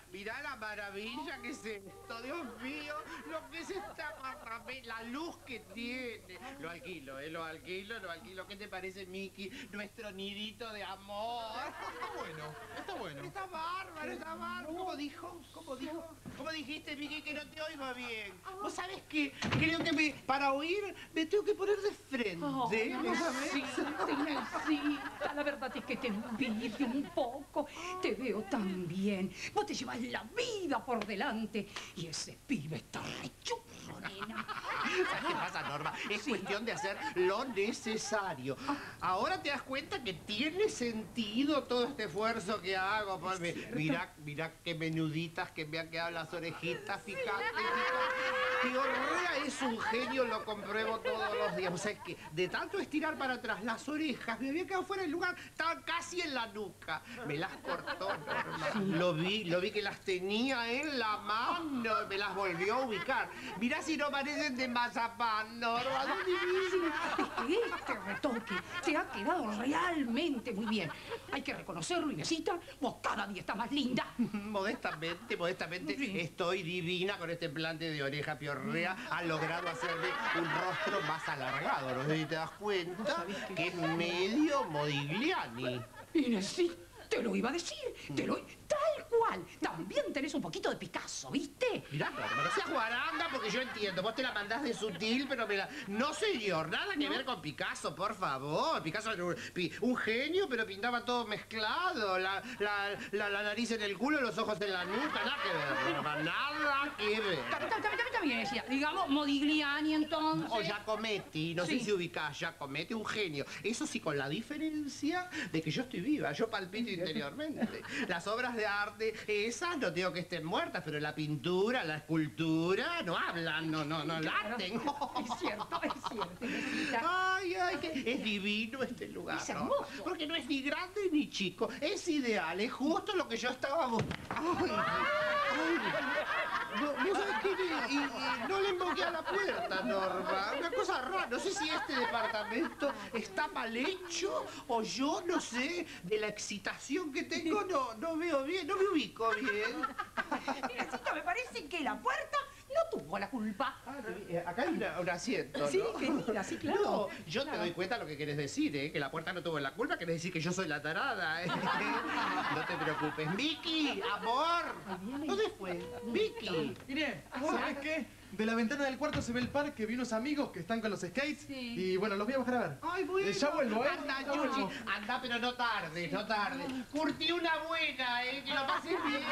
Mirá la maravilla que es esto, Dios mío, lo que es esta apartamento, la luz que tiene. Lo alquilo, lo alquilo. ¿Qué te parece, Miki? Nuestro nidito de amor. Está bueno. Está bárbaro, está bárbaro. ¿Cómo dijo? ¿Cómo dijiste, Miki, que no te oigo bien? ¿Vos sabés qué? Creo que para oír me tengo que poner de frente. ¿Me sabés? Inésita, la verdad es que te envidio un poco. Te veo tan bien. Vos te llevas la vida por delante. Y ese pibe está rechurro, nena. ¿Sabes qué pasa, Norma? Es cuestión de hacer lo necesario. Ahora te das cuenta que tiene sentido todo este esfuerzo que hago. Mirá qué menuditas que me han quedado las orejitas, fíjate. Piorrea es un genio, lo compruebo todos los días. O sea, es que de tanto estirar para atrás las orejas, me había quedado fuera del lugar, estaban casi en la nuca. Me las cortó, Norma. Lo vi que las tenía en la mano, me las volvió a ubicar. Mirá si no parecen de mazapán, Norma. Son divinas. Es que este retoque te ha quedado realmente muy bien. Hay que reconocerlo, Inesita. Vos cada día estás más linda. Modestamente, estoy divina con este implante de oreja piorrea. Ha logrado hacerme un rostro más alargado. No sé si te das cuenta que es medio Modigliani. Inesita, te lo iba a decir. Tal cual. También tenés un poquito de Picasso, ¿viste? Mirá, no seas guaranga porque yo entiendo. Vos te la mandás de sutil, pero no, señor, nada que ver con Picasso, por favor. Picasso era un genio, pero pintaba todo mezclado. La nariz en el culo, los ojos en la nuca. Nada que ver, Norma, nada que ver. También decía, digamos, Modigliani, entonces. O Giacometti, no sé si ubicás, Giacometti, un genio. Eso sí, con la diferencia de que yo estoy viva, yo palpito interiormente. Las obras de arte, esas no digo que estén muertas, pero la pintura, la escultura, no hablan, no laten. Es cierto, Inesita. Ay, que es divino este lugar. Es hermoso. Porque no es ni grande ni chico, es ideal, es justo lo que yo estaba buscando. ¿Vos sabés qué? Y no le emboqué a la puerta, Norma. Una cosa rara. No sé si este departamento está mal hecho o yo, no sé, de la excitación que tengo, no veo bien, no me ubico bien. Inesita, me parece que la puerta no tuvo la culpa. Acá hay un asiento, ¿no? Sí, querida, sí, claro. No, yo te doy cuenta de lo que querés decir, ¿eh? Que la puerta no tuvo la culpa, querés decir que yo soy la tarada, ¿eh? No te preocupes. ¡Vicky, amor! ¿Dónde fue? ¡Vicky! Mire, ¿sabes qué? De la ventana del cuarto se ve el parque, vi unos amigos que están con los skates. Sí. Y bueno, los voy a bajar a ver. Ay, bueno. Ya vuelvo, ¿eh? Anda, Ya vuelvo. Yuchi. Anda, pero no tarde. Curtí una buena, ¿eh? Que lo pases bien.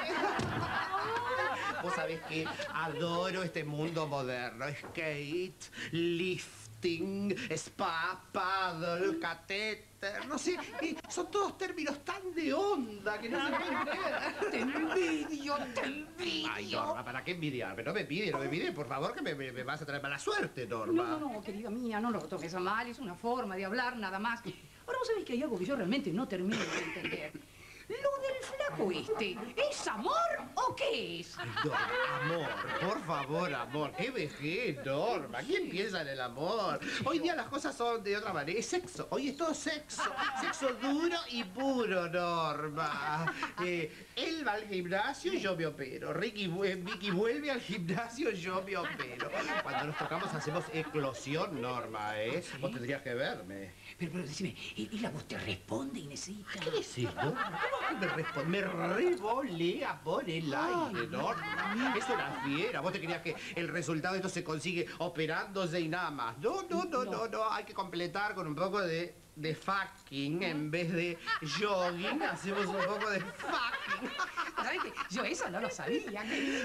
Vos sabés que adoro este mundo moderno. Skate, lifting, spa, paddle, catéter, no sé. Son todos términos tan de onda que no se pueden creer. Te envidio. Ay, Norma, ¿para qué envidiarme? No me pide, por favor, que me vas a traer mala suerte, Norma. No, querida mía, no lo tomes a mal. Es una forma de hablar nada más. Ahora, vos sabés que hay algo que yo realmente no termino de entender. Lo del flaco este, ¿es amor o qué es? Ay, Norma, amor, por favor, amor. Qué vejez, Norma. ¿Quién piensa en el amor? Hoy día las cosas son de otra manera. Es sexo. Hoy es todo sexo. Sexo duro y puro, Norma. Él va al gimnasio y yo me opero. Vicky vuelve al gimnasio y yo me opero. Cuando nos tocamos hacemos eclosión, Norma, ¿eh? ¿Sí? Vos tendrías que verme. Pero decime, ¿y la voz te responde, Inesita? ¿Qué decís, Norma? Me revolea por el aire, Norma. Es una fiera. Vos te creías que el resultado de esto se consigue operándose y nada más. No. Hay que completar con un poco de fucking en vez de jogging. Hacemos un poco de fucking. ¿Sabés qué? Yo eso no lo sabía, querida.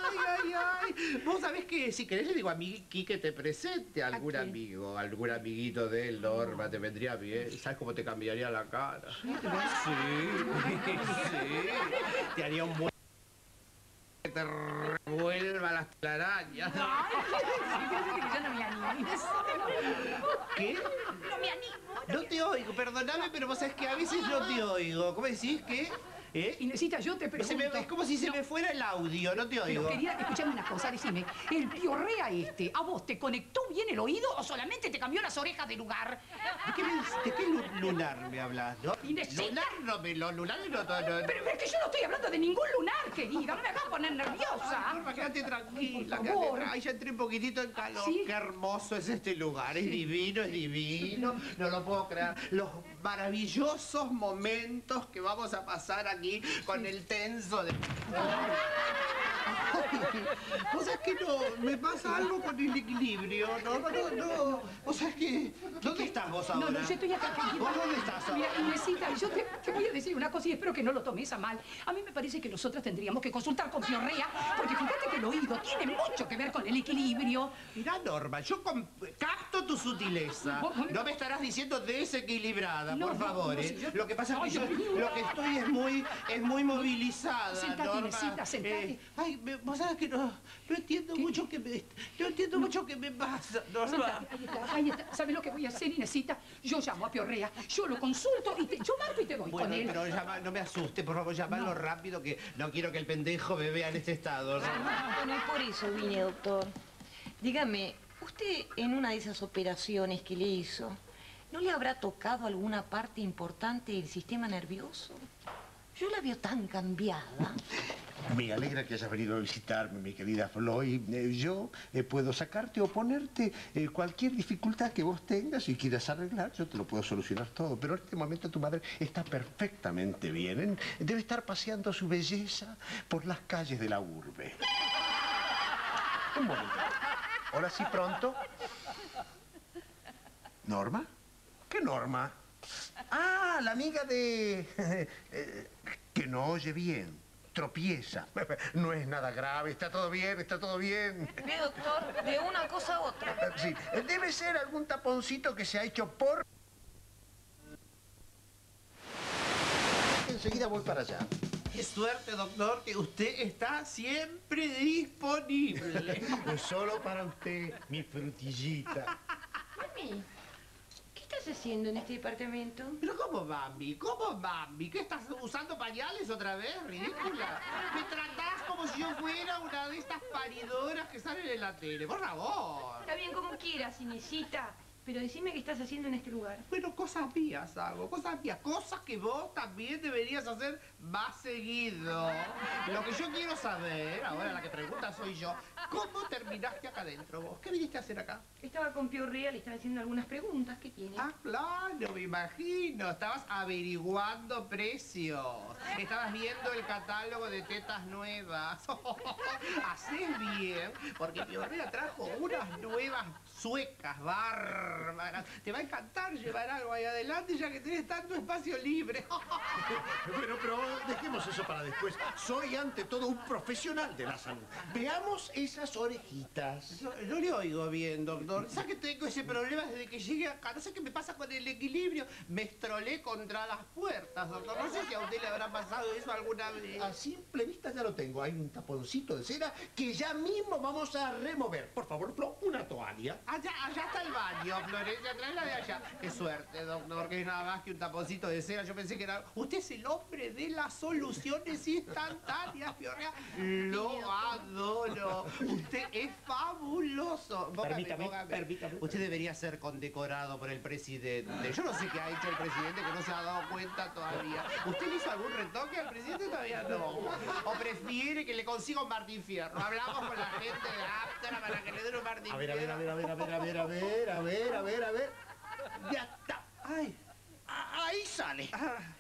Ay. Vos sabés que si querés le digo a Miki que te presente a algún amigo, algún amiguito de él, Norma, te vendría bien. ¿Sabes cómo te cambiaría la cara? Sí. Te haría un buen... que te revuelva las telarañas. Ay, fíjate que yo no me animo. ¿Qué? No me animo. No te oigo, perdóname, pero vos sabés que a veces no te oigo. ¿Cómo decís? ¿Qué? Inesita, yo te pregunto... Es como si se me fuera el audio, no te oigo. Pero quería escucharme una cosa, decime, ¿el piorrea ¿a vos te conectó bien el oído o solamente te cambió las orejas de lugar? ¿De qué lunar me hablas, no? Inesita. Lunar no... Pero es que yo no estoy hablando de ningún lunar, querida, no me hagas poner nerviosa. Norma, quédate tranquila, Por favor. Ahí ya entré un poquitito en calor. ¿Sí? Qué hermoso es este lugar, es divino, es divino. No lo puedo creer. Los maravillosos momentos que vamos a pasar aquí con el tenso de... O sea, es que no, me pasa algo con el equilibrio. No. O sea, es que... ¿Dónde estás vos ahora? No, yo estoy acá. ¿Vos dónde estás ahora? Mira, Inesita, yo te voy a decir una cosa y espero que no lo tomes a mal. A mí me parece que nosotras tendríamos que consultar con Fiorrea, porque fíjate que el oído tiene mucho que ver con el equilibrio. Mirá, Norma, yo capto tu sutileza. No me estarás diciendo desequilibrada, No, por favor, no, ¿eh? si yo- Lo que pasa es que Ay, yo Dios mío. lo que estoy es muy movilizada, Sentate, Norma. Inesita, sentate. Vos sabés que no entiendo mucho que me... No entiendo mucho qué me pasa, Norma. Sentate, ahí está. ¿Sabes lo que voy a hacer, Inesita? Yo llamo a Fiorrea, yo lo consulto y yo marco y te voy Bueno, con él. pero no me asuste, por favor, llamalo rápido, que no quiero que el pendejo me vea en este estado. Bueno, y por eso vine, doctor. Dígame, usted en una de esas operaciones que le hizo, ¿no le habrá tocado alguna parte importante del sistema nervioso? Yo la veo tan cambiada. Me alegra que hayas venido a visitarme, mi querida Floyd. Yo puedo sacarte o ponerte cualquier dificultad que vos tengas y quieras arreglar. Yo te lo puedo solucionar todo. Pero en este momento tu madre está perfectamente bien. Debe estar paseando su belleza por las calles de la urbe. Un momento. Ahora sí, pronto. ¿Norma? ¿Qué Norma? Ah, la amiga de... que no oye bien. Tropieza. No es nada grave, está todo bien, está todo bien. Ve, doctor, de una cosa a otra. Sí, debe ser algún taponcito que se ha hecho por... Enseguida voy para allá. Qué suerte, doctor, que usted está siempre disponible. Solo para usted, mi frutillita. Mami, ¿qué estás haciendo en este departamento? Pero ¿cómo, mami? ¿Cómo, mami? ¿Qué estás usando pañales otra vez? Ridícula. Me tratás como si yo fuera una de estas paridoras que salen en la tele. Por favor. Está bien como quieras, Inesita, pero decime qué estás haciendo en este lugar. Bueno, cosas mías hago, cosas mías. Cosas que vos también deberías hacer más seguido. Lo que yo quiero saber, ahora la que pregunta soy yo, ¿cómo terminaste acá adentro vos? ¿Qué viniste a hacer acá? Estaba con Piorrea, le estaba haciendo algunas preguntas. ¿Qué tiene? Ah, claro, me imagino. Estabas averiguando precios. Estabas viendo el catálogo de tetas nuevas. Haces bien, porque Piorrea trajo unas nuevas suecas bárbaras. Te va a encantar llevar algo ahí adelante ya que tenés tanto espacio libre. Bueno, pero dejemos eso para después. Soy ante todo un profesional de la salud. Veamos esas orejitas. No le oigo bien, doctor. ¿Sabes que tengo ese problema desde que llegué acá? No sé qué me pasa con el equilibrio. Me estrolé contra las puertas, doctor. No sé si a usted le habrá pasado eso alguna vez. A simple vista ya lo tengo. Hay un taponcito de cera que ya mismo vamos a remover. Por favor, Flo, una toalla. Allá está el baño, Florencia, tráela de allá. Qué suerte, doctor, que es nada más que un taponcito de cera. Yo pensé que era... Usted es el hombre de las soluciones instantáneas, Piorrea. Lo adoro. Usted es fabuloso. Póngame. Permítame. Usted debería ser condecorado por el presidente. Yo no sé qué ha hecho el presidente que no se ha dado cuenta todavía. ¿Usted le hizo algún retoque al presidente? Todavía no. ¿O prefiere que le consiga un Martín Fierro? Hablamos con la gente de Aptra para que le den un Martín A ver. Ya está. Ay, Ahí sale.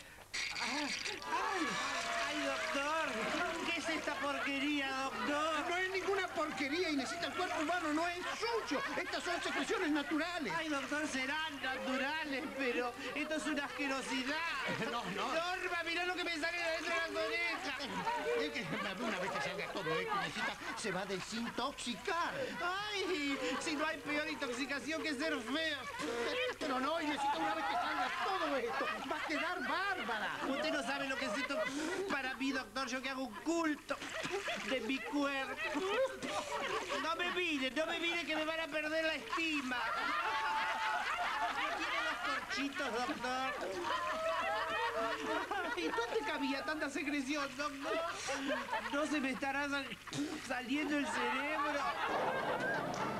ay, doctor. ¿Qué es esta porquería, doctor? No es ninguna porquería y necesita el cuerpo humano, no es suyo. Estas son secreciones naturales. Ay, doctor, serán naturales, pero esto es una asquerosidad. No. Norma, mirá lo que me sale de dentro de las orejas. Es que una vez que salga todo esto, necesita, se va a desintoxicar. Ay, si no hay peor intoxicación que ser feo. Pero no, y necesita una vez que salga todo esto, va a quedar bárbara. Usted no sabe lo que es esto para mí, doctor. Yo que hago un culto de mi cuerpo. No me mire que me van a perder la estima. ¿No tiene los cachitos, doctor. ¿Y dónde cabía tanta secreción, doctor? ¿No se me estará saliendo el cerebro?